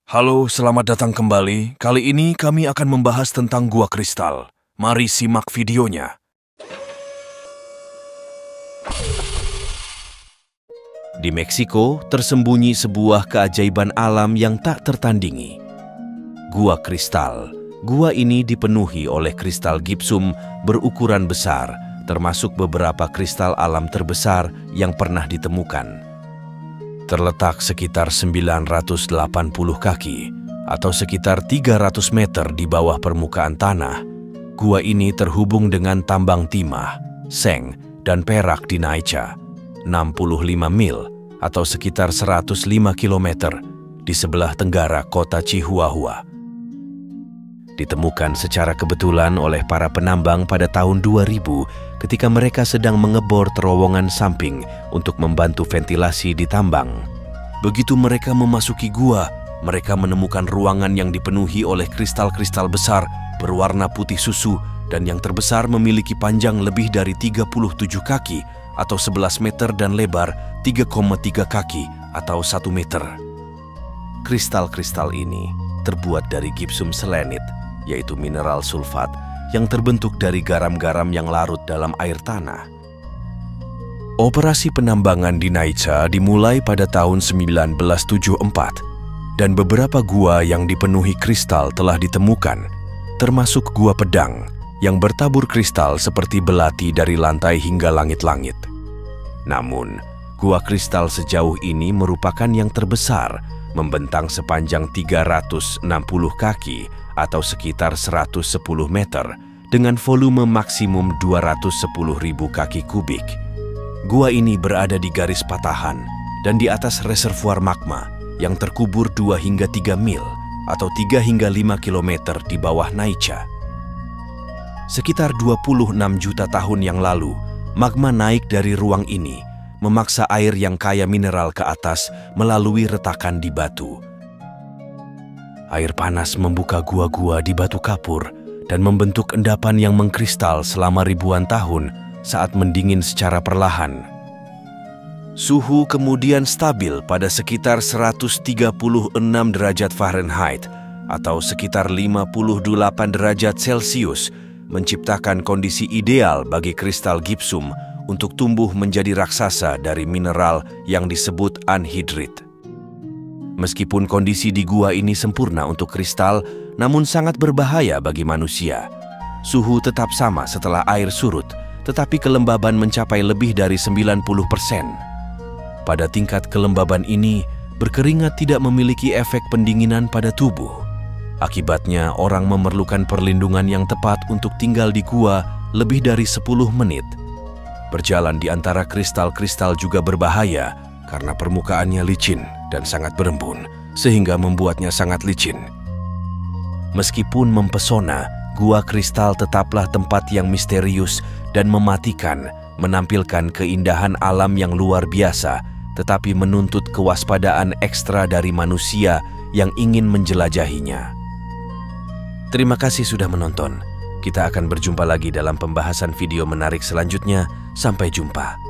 Halo, selamat datang kembali. Kali ini kami akan membahas tentang Gua Kristal. Mari simak videonya. Di Meksiko, tersembunyi sebuah keajaiban alam yang tak tertandingi. Gua Kristal. Gua ini dipenuhi oleh kristal gipsum berukuran besar, termasuk beberapa kristal alam terbesar yang pernah ditemukan. Terletak sekitar 980 kaki atau sekitar 300 meter di bawah permukaan tanah, gua ini terhubung dengan tambang timah, seng, dan perak di Naicha, 65 mil atau sekitar 105 km di sebelah tenggara kota Chihuahua. Ditemukan secara kebetulan oleh para penambang pada tahun 2000 ketika mereka sedang mengebor terowongan samping untuk membantu ventilasi di tambang. Begitu mereka memasuki gua, mereka menemukan ruangan yang dipenuhi oleh kristal-kristal besar berwarna putih susu dan yang terbesar memiliki panjang lebih dari 37 kaki atau 11 meter dan lebar 3,3 kaki atau 1 meter. Kristal-kristal ini terbuat dari gipsum selenit, yaitu mineral sulfat yang terbentuk dari garam-garam yang larut dalam air tanah. Operasi penambangan di Naicha dimulai pada tahun 1974 dan beberapa gua yang dipenuhi kristal telah ditemukan, termasuk Gua Pedang yang bertabur kristal seperti belati dari lantai hingga langit-langit. Namun, gua kristal sejauh ini merupakan yang terbesar, membentang sepanjang 360 kaki atau sekitar 110 meter dengan volume maksimum 210.000 kaki kubik. Gua ini berada di garis patahan dan di atas reservoir magma yang terkubur 2 hingga 3 mil atau 3 hingga 5 kilometer di bawah Naicha. Sekitar 26 juta tahun yang lalu, magma naik dari ruang ini, memaksa air yang kaya mineral ke atas melalui retakan di batu. Air panas membuka gua-gua di batu kapur dan membentuk endapan yang mengkristal selama ribuan tahun saat mendingin secara perlahan. Suhu kemudian stabil pada sekitar 136 derajat Fahrenheit atau sekitar 58 derajat Celcius, menciptakan kondisi ideal bagi kristal gipsum untuk tumbuh menjadi raksasa dari mineral yang disebut anhidrit. Meskipun kondisi di gua ini sempurna untuk kristal, namun sangat berbahaya bagi manusia. Suhu tetap sama setelah air surut, tetapi kelembaban mencapai lebih dari 90%. Pada tingkat kelembaban ini, berkeringat tidak memiliki efek pendinginan pada tubuh. Akibatnya, orang memerlukan perlindungan yang tepat untuk tinggal di gua lebih dari 10 menit. Berjalan di antara kristal-kristal juga berbahaya karena permukaannya licin dan sangat berembun, sehingga membuatnya sangat licin. Meskipun mempesona, Gua Kristal tetaplah tempat yang misterius dan mematikan, menampilkan keindahan alam yang luar biasa, tetapi menuntut kewaspadaan ekstra dari manusia yang ingin menjelajahinya. Terima kasih sudah menonton. Kita akan berjumpa lagi dalam pembahasan video menarik selanjutnya. Sampai jumpa.